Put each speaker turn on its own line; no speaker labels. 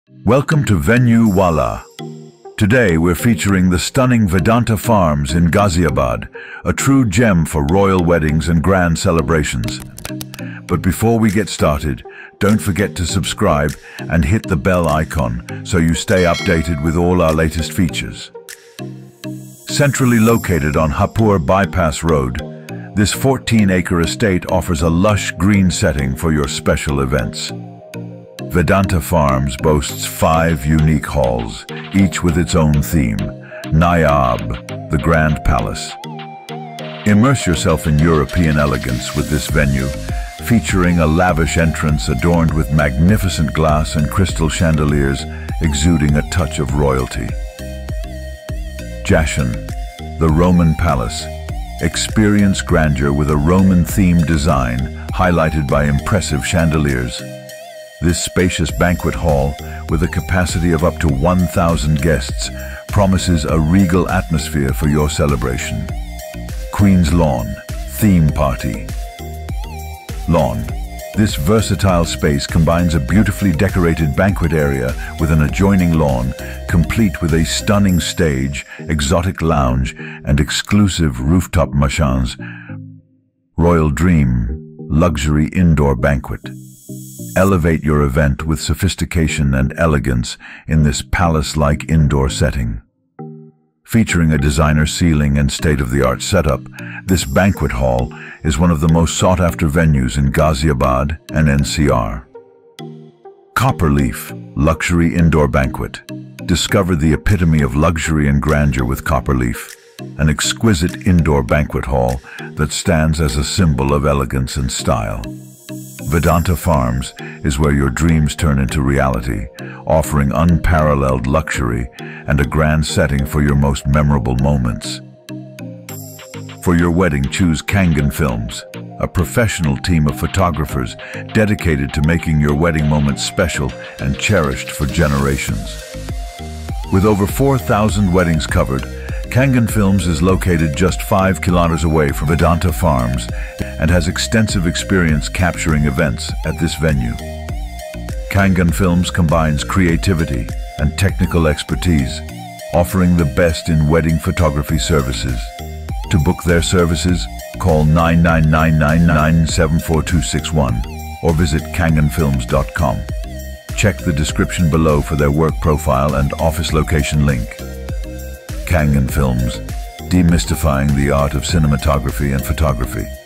Welcome to Venue Wala. Today we're featuring the stunning Vedanta Farms in Ghaziabad, a true gem for royal weddings and grand celebrations. But before we get started, don't forget to subscribe and hit the bell icon so you stay updated with all our latest features. Centrally located on Hapur Bypass Road, this 14-acre estate offers a lush green setting for your special events. Vedanta Farms boasts 5 unique halls, each with its own theme: Nayab, the Grand Palace. Immerse yourself in European elegance with this venue, featuring a lavish entrance adorned with magnificent glass and crystal chandeliers exuding a touch of royalty. Jashan, the Roman Palace. Experience grandeur with a Roman-themed design highlighted by impressive chandeliers. This spacious banquet hall, with a capacity of up to 1,000 guests, promises a regal atmosphere for your celebration. Queen's Lawn, Theme Party. Lawn. This versatile space combines a beautifully decorated banquet area with an adjoining lawn, complete with a stunning stage, exotic lounge, and exclusive rooftop mashans. Royal Dream, luxury indoor banquet. Elevate your event with sophistication and elegance in this palace-like indoor setting. Featuring a designer ceiling and state-of-the-art setup, this banquet hall is one of the most sought-after venues in Ghaziabad and NCR. Copperleaf, luxury indoor banquet. Discover the epitome of luxury and grandeur with Copperleaf, an exquisite indoor banquet hall that stands as a symbol of elegance and style. Vedanta Farms is where your dreams turn into reality, offering unparalleled luxury and a grand setting for your most memorable moments. For your wedding, choose Kangen Films, a professional team of photographers dedicated to making your wedding moments special and cherished for generations. With over 4,000 weddings covered, Kangen Films is located just 5 kilometers away from Vedanta Farms and has extensive experience capturing events at this venue. Kangen Films combines creativity and technical expertise, offering the best in wedding photography services. To book their services, call 9999974261 or visit kangenfilms.com. Check the description below for their work profile and office location link. Kangen Films, demystifying the art of cinematography and photography.